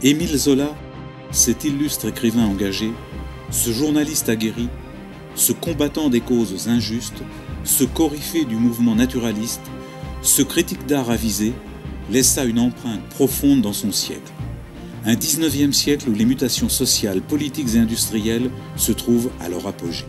Émile Zola, cet illustre écrivain engagé, ce journaliste aguerri, ce combattant des causes injustes, ce coryphée du mouvement naturaliste, ce critique d'art avisé, laissa une empreinte profonde dans son siècle. Un 19e siècle où les mutations sociales, politiques et industrielles se trouvent à leur apogée.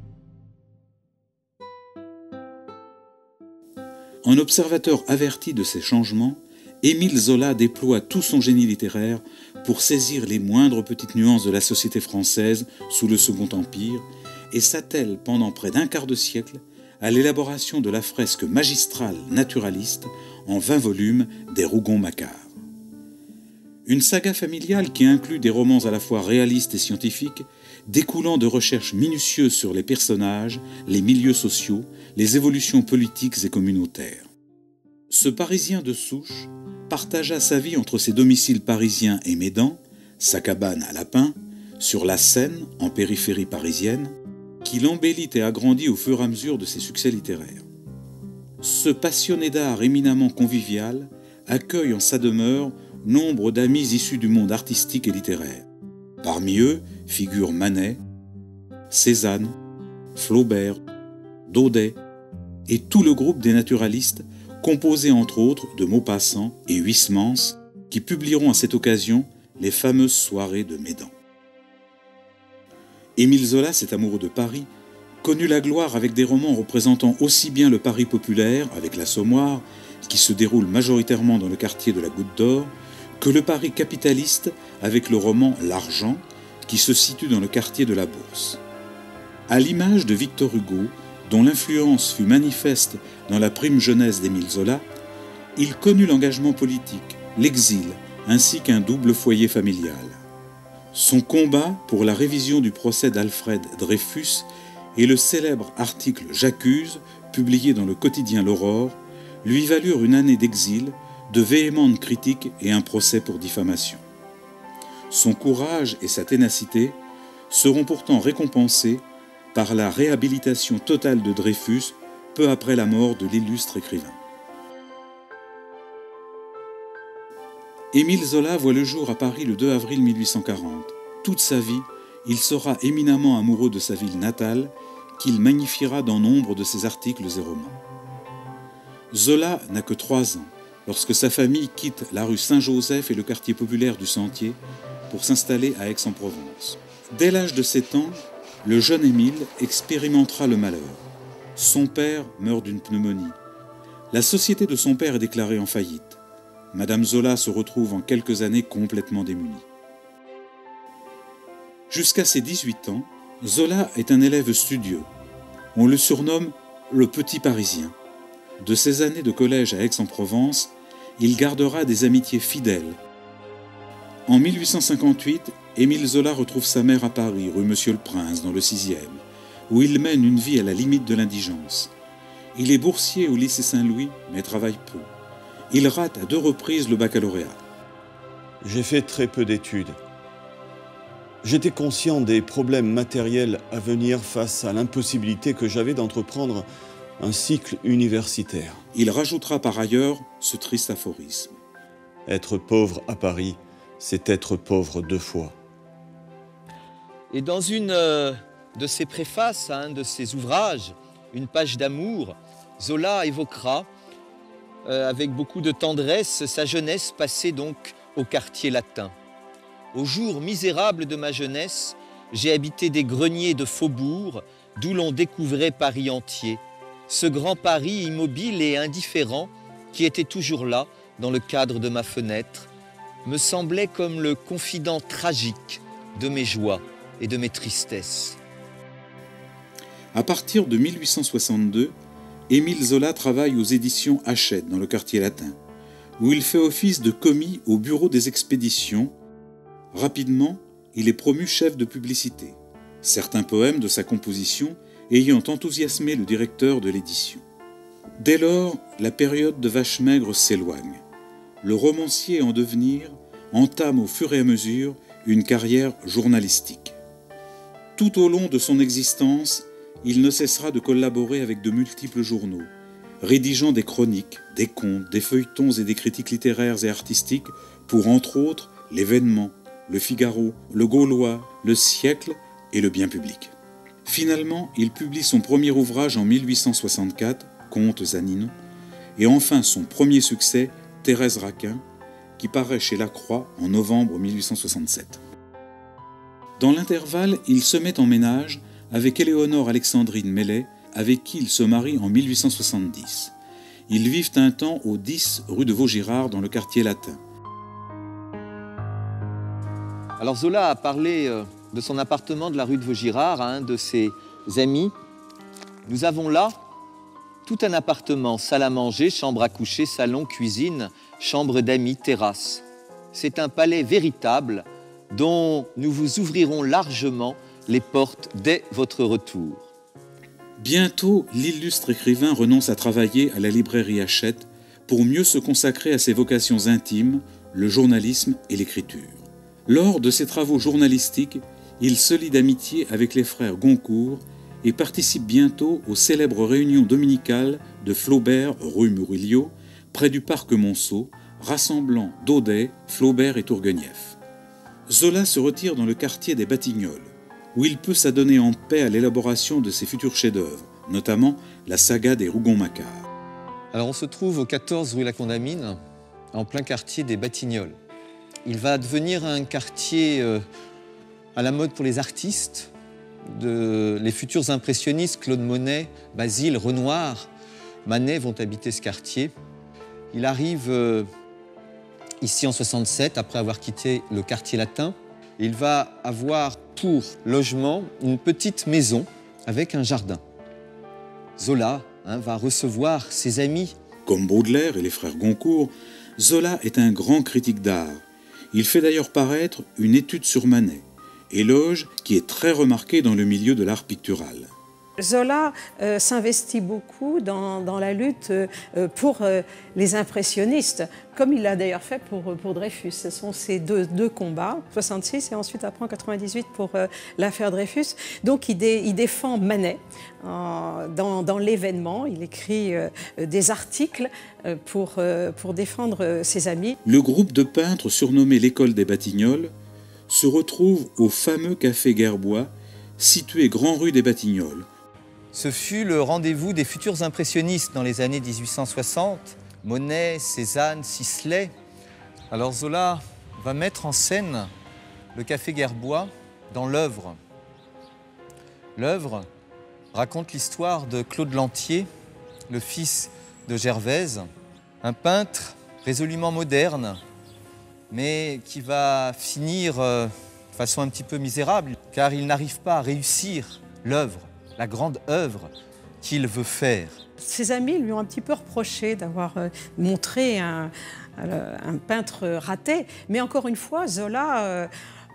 En observateur averti de ces changements, Émile Zola déploie tout son génie littéraire pour saisir les moindres petites nuances de la société française sous le Second Empire et s'attelle pendant près d'un quart de siècle à l'élaboration de la fresque magistrale naturaliste en 20 volumes des Rougon-Macquart. Une saga familiale qui inclut des romans à la fois réalistes et scientifiques, découlant de recherches minutieuses sur les personnages, les milieux sociaux, les évolutions politiques et communautaires. Ce Parisien de souche partagea sa vie entre ses domiciles parisiens et Médan, sa cabane à Lapin, sur la Seine, en périphérie parisienne, qu'il embellit et agrandit au fur et à mesure de ses succès littéraires. Ce passionné d'art éminemment convivial accueille en sa demeure nombre d'amis issus du monde artistique et littéraire. Parmi eux figurent Manet, Cézanne, Flaubert, Daudet et tout le groupe des naturalistes composé entre autres de Maupassant et Huysmans qui publieront à cette occasion les fameuses soirées de Médan. Émile Zola, cet amoureux de Paris, connut la gloire avec des romans représentant aussi bien le Paris populaire, avec l'Assommoir, qui se déroule majoritairement dans le quartier de la Goutte d'Or, que le Paris capitaliste, avec le roman L'Argent, qui se situe dans le quartier de la Bourse. À l'image de Victor Hugo, dont l'influence fut manifeste dans la prime jeunesse d'Émile Zola, il connut l'engagement politique, l'exil, ainsi qu'un double foyer familial. Son combat pour la révision du procès d'Alfred Dreyfus et le célèbre article « J'accuse » publié dans le quotidien L'Aurore, lui valurent une année d'exil, de véhémentes critiques et un procès pour diffamation. Son courage et sa ténacité seront pourtant récompensés par la réhabilitation totale de Dreyfus peu après la mort de l'illustre écrivain. Émile Zola voit le jour à Paris le 2 avril 1840. Toute sa vie, il sera éminemment amoureux de sa ville natale, qu'il magnifiera dans nombre de ses articles et romans. Zola n'a que 3 ans, lorsque sa famille quitte la rue Saint-Joseph et le quartier populaire du Sentier pour s'installer à Aix-en-Provence. Dès l'âge de 7 ans, le jeune Émile expérimentera le malheur. Son père meurt d'une pneumonie. La société de son père est déclarée en faillite. Madame Zola se retrouve en quelques années complètement démunie. Jusqu'à ses 18 ans, Zola est un élève studieux. On le surnomme le Petit Parisien. De ses années de collège à Aix-en-Provence, il gardera des amitiés fidèles. En 1858, Émile Zola retrouve sa mère à Paris, rue Monsieur-le-Prince, dans le 6e, où il mène une vie à la limite de l'indigence. Il est boursier au lycée Saint-Louis, mais travaille peu. Il rate à 2 reprises le baccalauréat. J'ai fait très peu d'études. J'étais conscient des problèmes matériels à venir face à l'impossibilité que j'avais d'entreprendre un cycle universitaire. Il rajoutera par ailleurs ce triste aphorisme. Être pauvre à Paris, c'est être pauvre 2 fois. Et dans une de ses préfaces à un de ses ouvrages, Une page d'amour, Zola évoquera avec beaucoup de tendresse sa jeunesse passée donc au quartier latin. Au jour misérable de ma jeunesse, j'ai habité des greniers de faubourg d'où l'on découvrait Paris entier. Ce grand Paris immobile et indifférent qui était toujours là dans le cadre de ma fenêtre me semblait comme le confident tragique de mes joies et de mes tristesses. À partir de 1862, Émile Zola travaille aux éditions Hachette dans le quartier latin, où il fait office de commis au bureau des expéditions. Rapidement, il est promu chef de publicité, certains poèmes de sa composition ayant enthousiasmé le directeur de l'édition. Dès lors, la période de vache maigre s'éloigne. Le romancier en devenir entame au fur et à mesure une carrière journalistique. Tout au long de son existence, il ne cessera de collaborer avec de multiples journaux, rédigeant des chroniques, des contes, des feuilletons et des critiques littéraires et artistiques pour, entre autres, l'Événement, le Figaro, le Gaulois, le Siècle et le Bien public. Finalement, il publie son premier ouvrage en 1864, Contes à Ninon, et enfin son premier succès, Thérèse Raquin, qui paraît chez Lacroix en novembre 1867. Dans l'intervalle, il se met en ménage avec Éléonore Alexandrine Mellet, avec qui il se marie en 1870. Ils vivent un temps au 10 rue de Vaugirard dans le quartier latin. Alors Zola a parlé de son appartement de la rue de Vaugirard à un de ses amis. Nous avons là tout un appartement, salle à manger, chambre à coucher, salon, cuisine, chambre d'amis, terrasse. C'est un palais véritable dont nous vous ouvrirons largement les portes dès votre retour. Bientôt, l'illustre écrivain renonce à travailler à la librairie Hachette pour mieux se consacrer à ses vocations intimes, le journalisme et l'écriture. Lors de ses travaux journalistiques, il se lie d'amitié avec les frères Goncourt et participe bientôt aux célèbres réunions dominicales de Flaubert rue Murillo, près du parc Monceau, rassemblant Daudet, Flaubert et Tourguenieff. Zola se retire dans le quartier des Batignolles, où il peut s'adonner en paix à l'élaboration de ses futurs chefs-d'œuvre, notamment la saga des Rougon-Macquart. Alors on se trouve au 14 rue La Condamine, en plein quartier des Batignolles. Il va devenir un quartier à la mode pour les artistes, les futurs impressionnistes, Claude Monet, Basile, Renoir, Manet vont habiter ce quartier. Il arrive ici en 67, après avoir quitté le quartier latin. Il va avoir pour logement une petite maison avec un jardin. Zola va recevoir ses amis. Comme Baudelaire et les frères Goncourt, Zola est un grand critique d'art. Il fait d'ailleurs paraître une étude sur Manet, éloge qui est très remarqué dans le milieu de l'art pictural. Zola s'investit beaucoup dans la lutte pour les impressionnistes, comme il l'a d'ailleurs fait pour Dreyfus. Ce sont ces deux combats, 66 et ensuite après en 98 pour l'affaire Dreyfus. Donc il défend Manet dans l'Événement. Il écrit des articles pour défendre ses amis. Le groupe de peintres surnommé l'École des Batignolles se retrouve au fameux Café Gerbois, situé Grand Rue des Batignolles. Ce fut le rendez-vous des futurs impressionnistes dans les années 1860. Monet, Cézanne, Sisley. Alors Zola va mettre en scène le Café Gerbois dans l'œuvre. L'œuvre raconte l'histoire de Claude Lantier, le fils de Gervaise, un peintre résolument moderne, mais qui va finir de façon un petit peu misérable, car il n'arrive pas à réussir l'œuvre, la grande œuvre qu'il veut faire. Ses amis lui ont un petit peu reproché d'avoir montré un peintre raté, mais encore une fois, Zola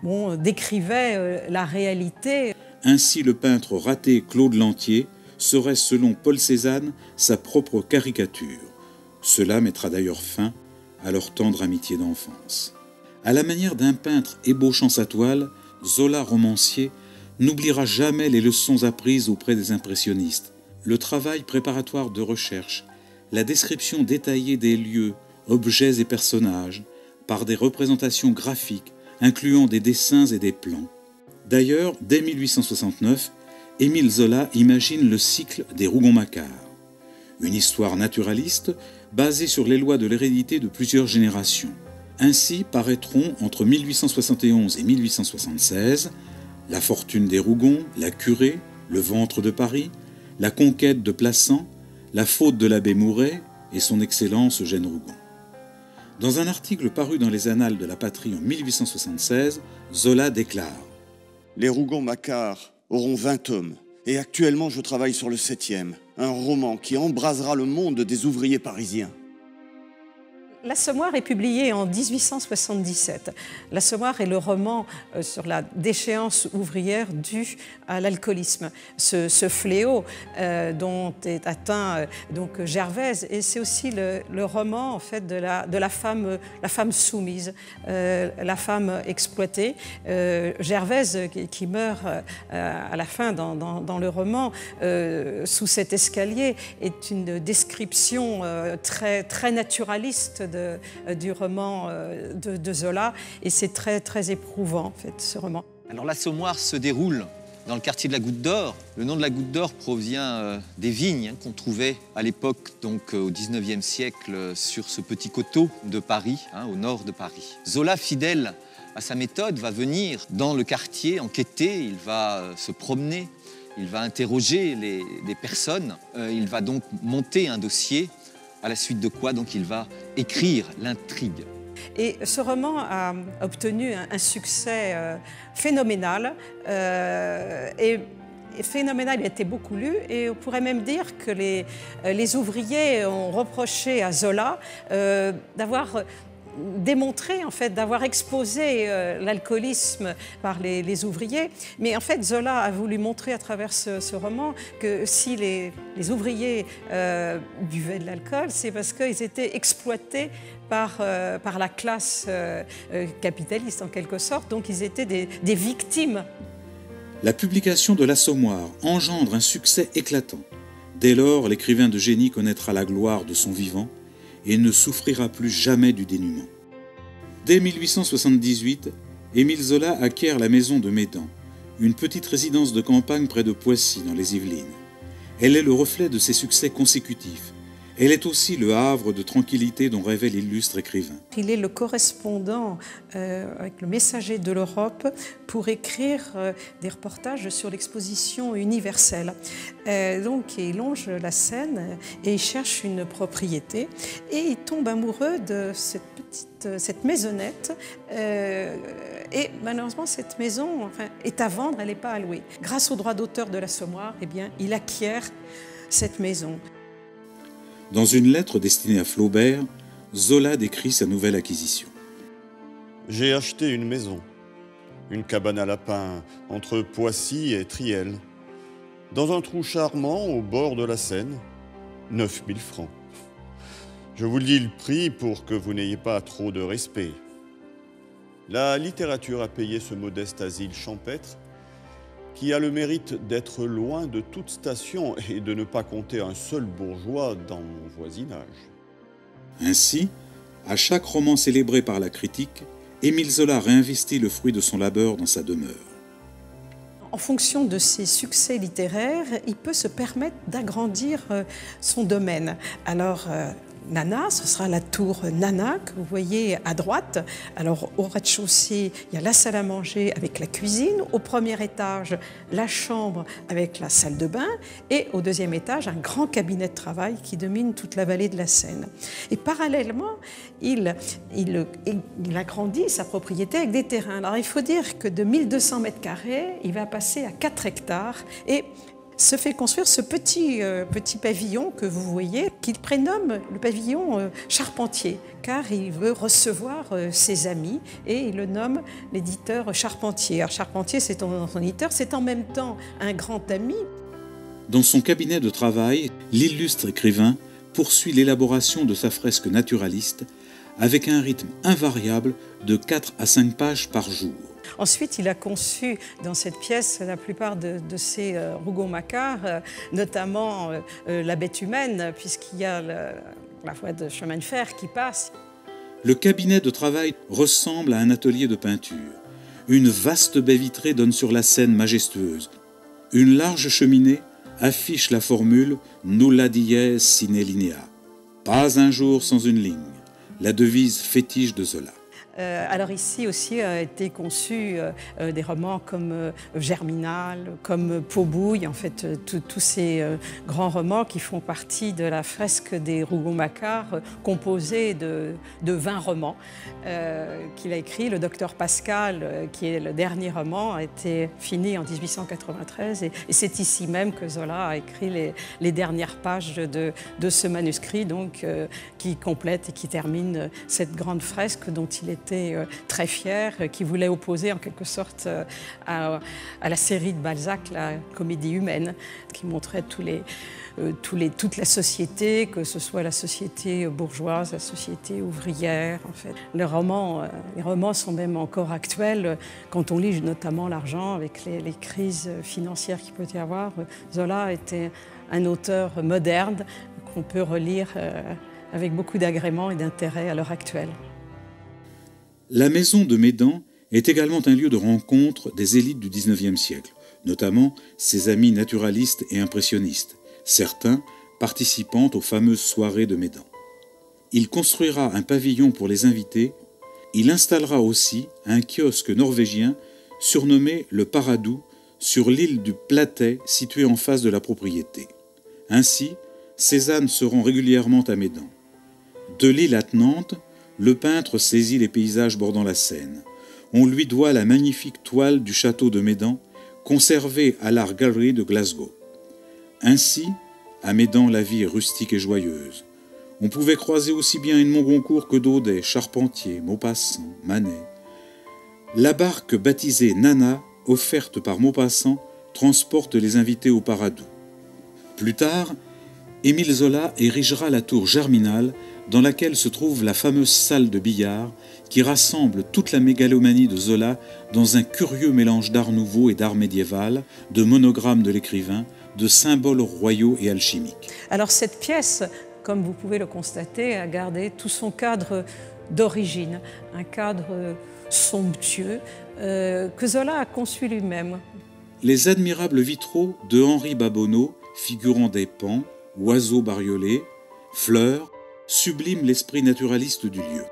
décrivait la réalité. Ainsi, le peintre raté Claude Lantier serait, selon Paul Cézanne, sa propre caricature. Cela mettra d'ailleurs fin à leur tendre amitié d'enfance. À la manière d'un peintre ébauchant sa toile, Zola, romancier, n'oubliera jamais les leçons apprises auprès des impressionnistes, le travail préparatoire de recherche, la description détaillée des lieux, objets et personnages, par des représentations graphiques, incluant des dessins et des plans. D'ailleurs, dès 1869, Émile Zola imagine le cycle des Rougon-Macquart, une histoire naturaliste basée sur les lois de l'hérédité de plusieurs générations. Ainsi paraîtront entre 1871 et 1876 La fortune des Rougon, La curée, Le ventre de Paris, La conquête de Plassans, La faute de l'abbé Mouret et son Excellence Eugène Rougon. Dans un article paru dans les Annales de la Patrie en 1876, Zola déclare « Les Rougon-Macquart auront 20 tomes, et actuellement je travaille sur le 7e, un roman qui embrasera le monde des ouvriers parisiens. » L'Assommoir est publié en 1877. L'Assommoir est le roman sur la déchéance ouvrière due à l'alcoolisme, ce fléau dont est atteint donc Gervaise, et c'est aussi le roman en fait de la femme soumise, la femme exploitée. Gervaise qui meurt à la fin dans le roman sous cet escalier est une description très naturaliste du roman de Zola, et c'est très, très éprouvant, en fait, ce roman. Alors l'Assommoir se déroule dans le quartier de la Goutte d'Or. Le nom de la Goutte d'Or provient des vignes qu'on trouvait à l'époque, donc au XIXe siècle, sur ce petit coteau de Paris, au nord de Paris. Zola, fidèle à sa méthode, va venir dans le quartier enquêter, il va se promener, il va interroger les personnes, il va donc monter un dossier, à la suite de quoi donc il va écrire l'intrigue. Et ce roman a obtenu un succès phénoménal. Et phénoménal, il a été beaucoup lu. Et on pourrait même dire que les ouvriers ont reproché à Zola d'avoir démontré, en fait, d'avoir exposé l'alcoolisme par les ouvriers. Mais en fait, Zola a voulu montrer à travers ce roman que si les ouvriers buvaient de l'alcool, c'est parce qu'ils étaient exploités par la classe capitaliste, en quelque sorte. Donc, ils étaient des victimes. La publication de l'Assommoir engendre un succès éclatant. Dès lors, l'écrivain de génie connaîtra la gloire de son vivant et ne souffrira plus jamais du dénuement. Dès 1878, Émile Zola acquiert la maison de Médan, une petite résidence de campagne près de Poissy, dans les Yvelines. Elle est le reflet de ses succès consécutifs. Elle est aussi le havre de tranquillité dont rêvait l'illustre écrivain. Il est le correspondant avec le Messager de l'Europe pour écrire des reportages sur l'exposition universelle. Donc il longe la Seine et il cherche une propriété et il tombe amoureux de cette maisonnette. Et malheureusement, cette maison est à vendre, elle n'est pas à louer. Grâce au droit d'auteur de l'Assommoir, eh bien, il acquiert cette maison. Dans une lettre destinée à Flaubert, Zola décrit sa nouvelle acquisition. J'ai acheté une maison, une cabane à lapins entre Poissy et Triel, dans un trou charmant au bord de la Seine, 9 000 francs. Je vous dis le prix pour que vous n'ayez pas trop de respect. La littérature a payé ce modeste asile champêtre qui a le mérite d'être loin de toute station et de ne pas compter un seul bourgeois dans mon voisinage. Ainsi, à chaque roman célébré par la critique, Émile Zola réinvestit le fruit de son labeur dans sa demeure. En fonction de ses succès littéraires, il peut se permettre d'agrandir son domaine. Alors, Nana, ce sera la tour Nana que vous voyez à droite. Alors au rez-de-chaussée, il y a la salle à manger avec la cuisine. Au premier étage, la chambre avec la salle de bain. Et au deuxième étage, un grand cabinet de travail qui domine toute la vallée de la Seine. Et parallèlement, il agrandit sa propriété avec des terrains. Alors il faut dire que de 1200 mètres carrés, il va passer à 4 hectares. Et se fait construire ce petit pavillon que vous voyez, qu'il prénomme le pavillon Charpentier, car il veut recevoir ses amis et il le nomme l'éditeur Charpentier. Alors Charpentier, c'est son éditeur, c'est en même temps un grand ami. Dans son cabinet de travail, l'illustre écrivain poursuit l'élaboration de sa fresque naturaliste avec un rythme invariable de 4 à 5 pages par jour. Ensuite, il a conçu dans cette pièce la plupart de ses Rougon-Macquart, notamment la bête humaine, puisqu'il y a la voie de chemin de fer qui passe. Le cabinet de travail ressemble à un atelier de peinture. Une vaste baie vitrée donne sur la Seine majestueuse. Une large cheminée affiche la formule « Nulla dies sine linea ». Pas un jour sans une ligne, la devise fétiche de Zola. Alors ici aussi a été conçu des romans comme Germinal, comme Peau-Bouille, en fait tous ces grands romans qui font partie de la fresque des Rougon-Macquart, composée de 20 romans qu'il a écrit. Le Docteur Pascal, qui est le dernier roman, a été fini en 1893 et c'est ici même que Zola a écrit les dernières pages de ce manuscrit, donc, qui complète et qui termine cette grande fresque dont il était très fier, qui voulait opposer en quelque sorte à la série de Balzac, la Comédie humaine, qui montrait toute la société, que ce soit la société bourgeoise, la société ouvrière. En fait. Les romans sont même encore actuels quand on lit notamment L'Argent, avec les crises financières qu'il peut y avoir. Zola était un auteur moderne qu'on peut relire avec beaucoup d'agréments et d'intérêt à l'heure actuelle. La maison de Médan est également un lieu de rencontre des élites du XIXe siècle, notamment ses amis naturalistes et impressionnistes, certains participant aux fameuses soirées de Médan. Il construira un pavillon pour les invités. Il installera aussi un kiosque norvégien surnommé le Paradou sur l'île du Platet située en face de la propriété. Ainsi, Cézanne se rend régulièrement à Médan. De l'île attenante, le peintre saisit les paysages bordant la Seine. On lui doit la magnifique toile du château de Médan, conservée à l'Art Gallery de Glasgow. Ainsi, à Médan, la vie est rustique et joyeuse. On pouvait croiser aussi bien une Montgoncourt que Daudet, Charpentier, Maupassant, Manet. La barque baptisée Nana, offerte par Maupassant, transporte les invités au Paradou. Plus tard, Émile Zola érigera la tour Germinal, dans laquelle se trouve la fameuse salle de billard qui rassemble toute la mégalomanie de Zola dans un curieux mélange d'art nouveau et d'art médiéval, de monogrammes de l'écrivain, de symboles royaux et alchimiques. Alors cette pièce, comme vous pouvez le constater, a gardé tout son cadre d'origine, un cadre somptueux que Zola a conçu lui-même. Les admirables vitraux de Henri Babonneau, figurant des paons, oiseaux bariolés, fleurs, subliment l'esprit naturaliste du lieu.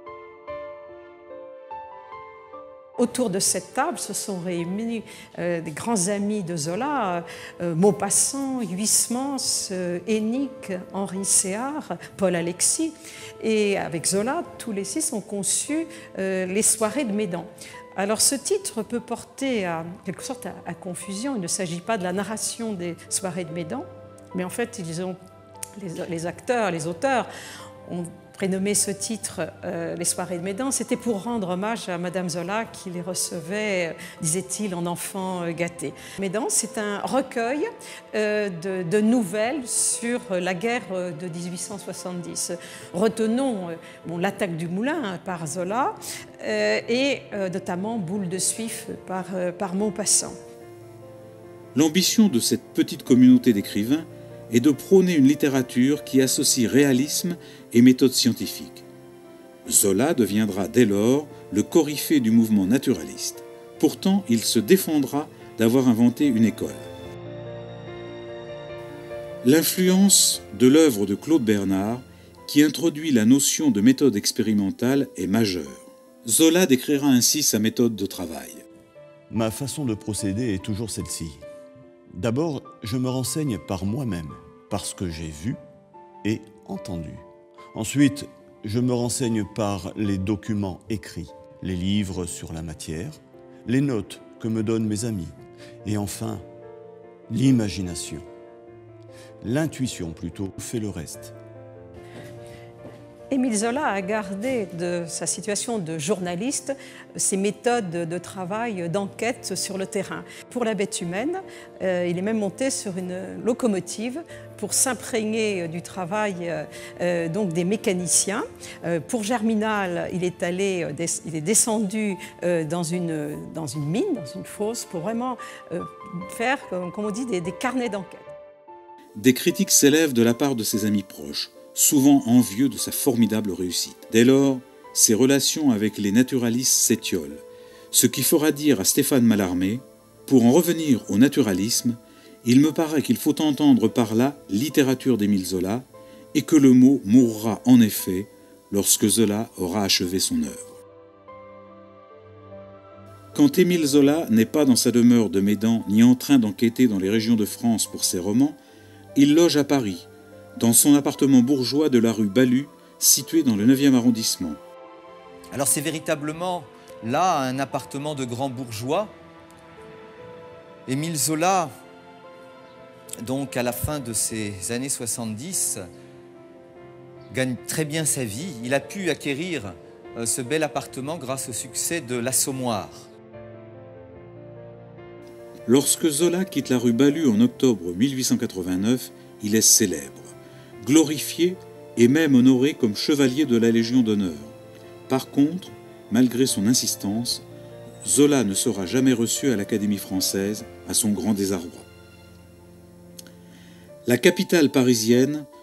Autour de cette table se sont réunis des grands amis de Zola, Maupassant, Huysmans, Hénique, Henri Séard, Paul Alexis. Et avec Zola, tous les six ont conçu les soirées de Médan. Alors ce titre peut porter quelque sorte à confusion. Il ne s'agit pas de la narration des soirées de Médan, mais en fait, les acteurs, les auteurs ont prénommé ce titre Les soirées de Médan. C'était pour rendre hommage à Madame Zola qui les recevait, disait-il, en enfants gâtés. Médan, c'est un recueil de nouvelles sur la guerre de 1870. Retenons l'attaque du Moulin par Zola et notamment Boule de Suif par Maupassant. L'ambition de cette petite communauté d'écrivains est de prôner une littérature qui associe réalisme et méthode scientifique. Zola deviendra dès lors le coryphée du mouvement naturaliste. Pourtant, il se défendra d'avoir inventé une école. L'influence de l'œuvre de Claude Bernard, qui introduit la notion de méthode expérimentale, est majeure. Zola décrira ainsi sa méthode de travail. Ma façon de procéder est toujours celle-ci. D'abord, je me renseigne par moi-même, parce que j'ai vu et entendu. Ensuite, je me renseigne par les documents écrits, les livres sur la matière, les notes que me donnent mes amis, et enfin, l'imagination. L'intuition, plutôt, fait le reste. Émile Zola a gardé de sa situation de journaliste ses méthodes de travail, d'enquête sur le terrain. Pour la bête humaine, il est même monté sur une locomotive pour s'imprégner du travail donc des mécaniciens. Pour Germinal, il est descendu dans une mine, dans une fosse, pour vraiment faire, comme on dit, des carnets d'enquête. Des critiques s'élèvent de la part de ses amis proches, souvent envieux de sa formidable réussite. Dès lors, ses relations avec les naturalistes s'étiolent, ce qui fera dire à Stéphane Mallarmé « Pour en revenir au naturalisme, il me paraît qu'il faut entendre par là littérature d'Émile Zola et que le mot mourra en effet lorsque Zola aura achevé son œuvre. » Quand Émile Zola n'est pas dans sa demeure de Médan ni en train d'enquêter dans les régions de France pour ses romans, il loge à Paris, dans son appartement bourgeois de la rue Balue, situé dans le 9e arrondissement. Alors c'est véritablement là un appartement de grand bourgeois. Émile Zola, donc à la fin de ces années 70, gagne très bien sa vie. Il a pu acquérir ce bel appartement grâce au succès de L'Assommoir. Lorsque Zola quitte la rue Balue en octobre 1889, il est célèbre, glorifié et même honoré comme chevalier de la Légion d'honneur. Par contre, malgré son insistance, Zola ne sera jamais reçu à l'Académie française, à son grand désarroi. La capitale parisienne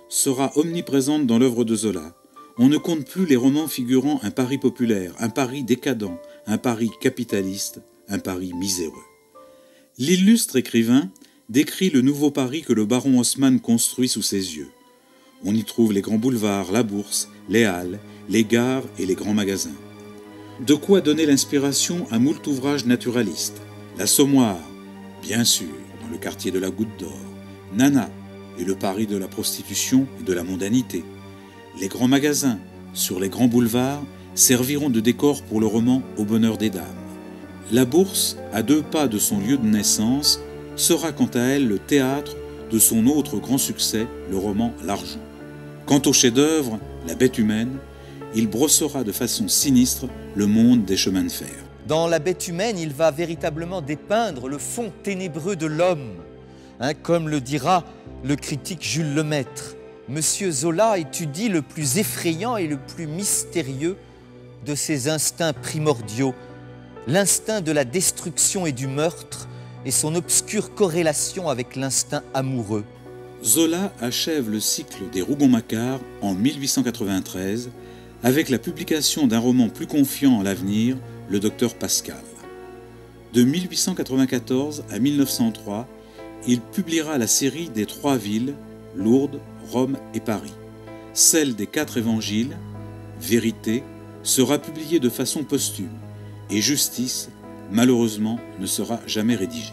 sera omniprésente dans l'œuvre de Zola. On ne compte plus les romans figurant un Paris populaire, un Paris décadent, un Paris capitaliste, un Paris miséreux. L'illustre écrivain décrit le nouveau Paris que le baron Haussmann construit sous ses yeux. On y trouve les grands boulevards, la bourse, les halles, les gares et les grands magasins. De quoi donner l'inspiration à moult ouvrages naturalistes. L'Assommoir, bien sûr, dans le quartier de la Goutte d'Or, Nana et le Paris de la prostitution et de la mondanité. Les grands magasins, sur les grands boulevards, serviront de décor pour le roman Au bonheur des dames. La bourse, à 2 pas de son lieu de naissance, sera quant à elle le théâtre de son autre grand succès, le roman L'Argent. Quant au chef-d'œuvre, La bête humaine, il brossera de façon sinistre le monde des chemins de fer. Dans La bête humaine, il va véritablement dépeindre le fond ténébreux de l'homme. Comme le dira le critique Jules Lemaître, Monsieur Zola étudie le plus effrayant et le plus mystérieux de ses instincts primordiaux, l'instinct de la destruction et du meurtre et son obscure corrélation avec l'instinct amoureux. Zola achève le cycle des Rougon-Macquart en 1893 avec la publication d'un roman plus confiant en l'avenir, Le Docteur Pascal. De 1894 à 1903, il publiera la série des 3 villes, Lourdes, Rome et Paris. Celle des 4 évangiles, Vérité, sera publiée de façon posthume et Justice, malheureusement, ne sera jamais rédigée.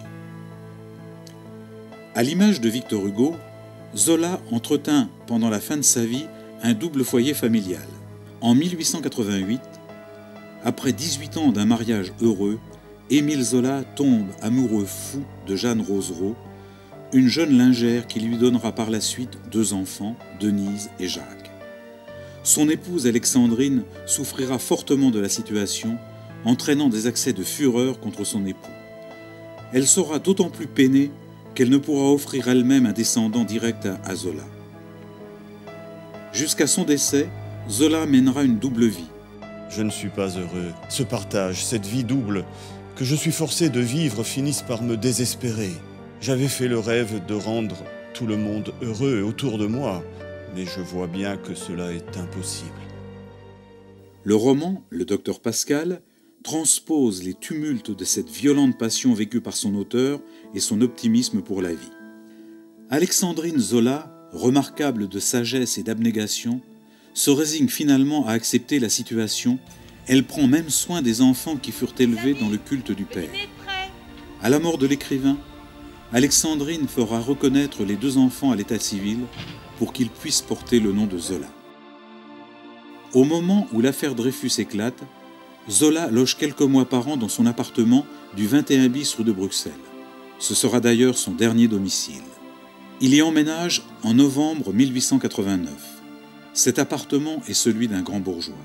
À l'image de Victor Hugo, Zola entretint pendant la fin de sa vie un double foyer familial. En 1888, après 18 ans d'un mariage heureux, Émile Zola tombe amoureux fou de Jeanne Rosereau, une jeune lingère qui lui donnera par la suite 2 enfants, Denise et Jacques. Son épouse Alexandrine souffrira fortement de la situation, entraînant des accès de fureur contre son époux. Elle sera d'autant plus peinée qu'elle ne pourra offrir elle-même un descendant direct à Zola. Jusqu'à son décès, Zola mènera une double vie. Je ne suis pas heureux. Ce partage, cette vie double que je suis forcé de vivre finissent par me désespérer. J'avais fait le rêve de rendre tout le monde heureux autour de moi, mais je vois bien que cela est impossible. Le roman, Le Docteur Pascal, transpose les tumultes de cette violente passion vécue par son auteur et son optimisme pour la vie. Alexandrine Zola, remarquable de sagesse et d'abnégation, se résigne finalement à accepter la situation. Elle prend même soin des enfants qui furent élevés dans le culte du père. À la mort de l'écrivain, Alexandrine fera reconnaître les 2 enfants à l'état civil pour qu'ils puissent porter le nom de Zola. Au moment où l'affaire Dreyfus éclate, Zola loge quelques mois par an dans son appartement du 21 bis rue de Bruxelles. Ce sera d'ailleurs son dernier domicile. Il y emménage en novembre 1889. Cet appartement est celui d'un grand bourgeois.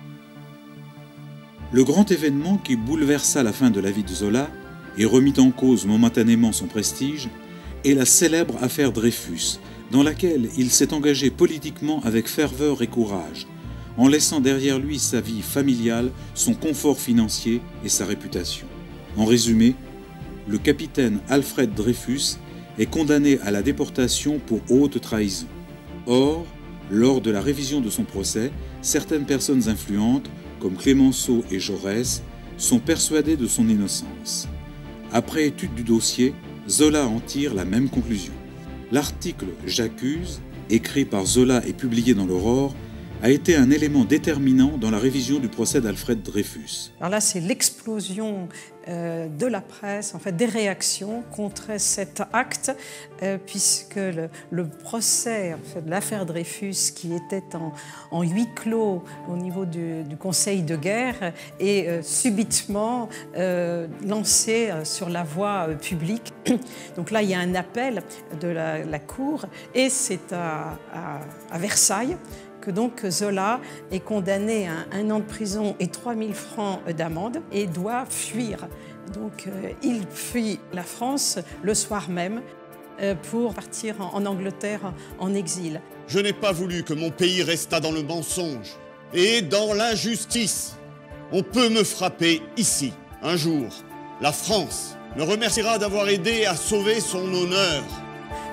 Le grand événement qui bouleversa la fin de la vie de Zola et remit en cause momentanément son prestige est la célèbre affaire Dreyfus, dans laquelle il s'est engagé politiquement avec ferveur et courage, en laissant derrière lui sa vie familiale, son confort financier et sa réputation. En résumé, le capitaine Alfred Dreyfus est condamné à la déportation pour haute trahison. Or, lors de la révision de son procès, certaines personnes influentes, comme Clémenceau et Jaurès, sont persuadées de son innocence. Après étude du dossier, Zola en tire la même conclusion. L'article « J'accuse », écrit par Zola et publié dans l'Aurore, a été un élément déterminant dans la révision du procès d'Alfred Dreyfus. Alors là, c'est l'explosion de la presse, en fait, des réactions contre cet acte, puisque le procès en fait, de l'affaire Dreyfus, qui était en huis clos au niveau du Conseil de guerre, est subitement lancé sur la voie publique. Donc là, il y a un appel de la Cour, et c'est à Versailles que donc Zola est condamné à 1 an de prison et 3 000 francs d'amende et doit fuir. Donc il fuit la France le soir même pour partir en Angleterre en exil. Je n'ai pas voulu que mon pays restât dans le mensonge et dans l'injustice. On peut me frapper ici. Un jour, la France me remerciera d'avoir aidé à sauver son honneur.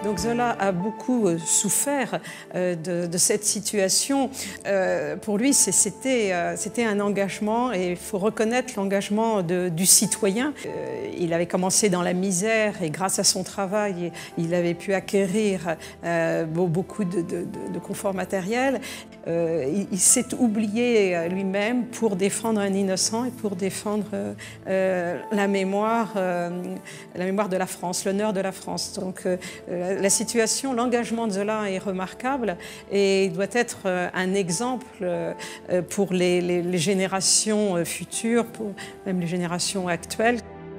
Donc Zola a beaucoup souffert de cette situation. Pour lui, c'était un engagement, et il faut reconnaître l'engagement du citoyen. Il avait commencé dans la misère, et grâce à son travail, il avait pu acquérir beaucoup de confort matériel. Il s'est oublié lui-même pour défendre un innocent et pour défendre la mémoire de la France, l'honneur de la France. Donc la situation, l'engagement de Zola est remarquable et doit être un exemple pour les générations futures, pour même les générations actuelles.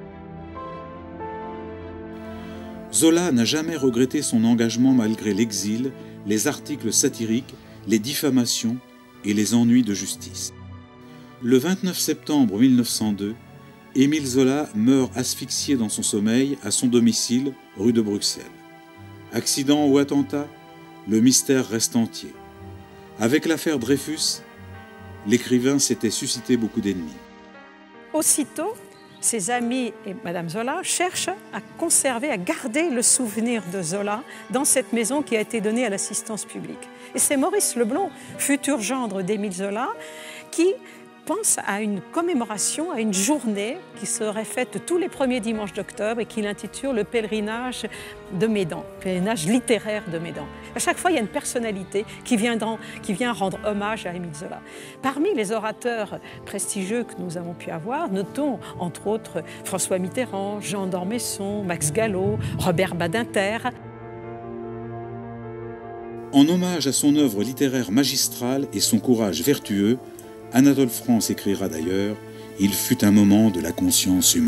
Zola n'a jamais regretté son engagement malgré l'exil, les articles satiriques, les diffamations et les ennuis de justice. Le 29 septembre 1902, Émile Zola meurt asphyxié dans son sommeil à son domicile, rue de Bruxelles. Accident ou attentat, le mystère reste entier. Avec l'affaire Dreyfus, l'écrivain s'était suscité beaucoup d'ennemis. Aussitôt, ses amis et Madame Zola cherchent à conserver, à garder le souvenir de Zola dans cette maison qui a été donnée à l'assistance publique. Et c'est Maurice Leblond, futur gendre d'Émile Zola, qui pense à une commémoration, à une journée qui serait faite tous les premiers dimanches d'octobre et qu'il intitule le pèlerinage de Médan, le pèlerinage littéraire de Médan. À chaque fois, il y a une personnalité qui vient rendre hommage à Émile Zola. Parmi les orateurs prestigieux que nous avons pu avoir, notons entre autres François Mitterrand, Jean d'Ormesson, Max Gallo, Robert Badinter. En hommage à son œuvre littéraire magistrale et son courage vertueux, Anatole France écrira d'ailleurs « Il fut un moment de la conscience humaine ».